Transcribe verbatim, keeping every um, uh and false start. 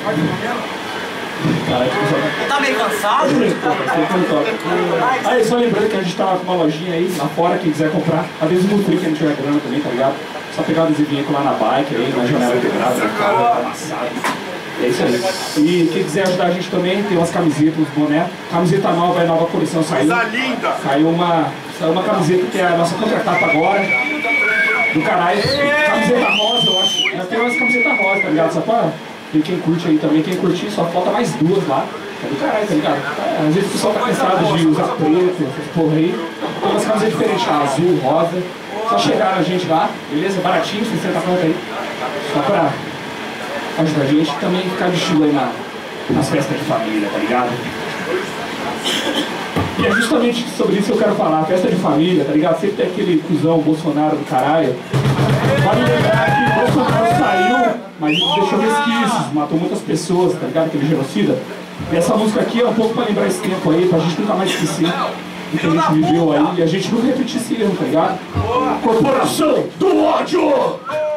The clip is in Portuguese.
Tá meio cansado? Aí, só lembrando que a gente tá com uma lojinha aí lá fora, quem quiser comprar. Adesivo frio, quem não tiver grana também, tá ligado? Só pegar o adesivinho lá na bike, aí, na janela quebrada, na cara, amassado. É isso aí. E quem quiser ajudar a gente também, tem umas camisetas, uns boné. Camiseta nova, é nova coleção saiu. Coisa linda! Saiu uma, saiu uma camiseta que é a nossa contratapa agora. Do caralho. Camiseta rosa, eu acho. Já tem umas camisetas rosa, tá ligado? Só pra ver quem curte aí também. Quem curtir, só falta mais duas lá. É do caralho, tá ligado? É, às vezes o pessoal tá cansado de usar preto, essas porra aí. Tem umas camisetas diferentes, tá? Azul, rosa. Só chegar a gente lá, beleza? Baratinho, sessenta conto aí. Só pra ajudar a gente e também ficar de estilo aí na, nas festas de família, tá ligado? E é justamente sobre isso que eu quero falar, festa de família, tá ligado? Sempre tem aquele cuzão Bolsonaro do caralho. Vale lembrar que Bolsonaro saiu, mas ele deixou resquícios, matou muitas pessoas, tá ligado? Aquele genocida. E essa música aqui é um pouco pra lembrar esse tempo aí, pra gente nunca mais esquecer o que a gente viveu aí e a gente não repetir esse erro, tá ligado? Corporação do ódio!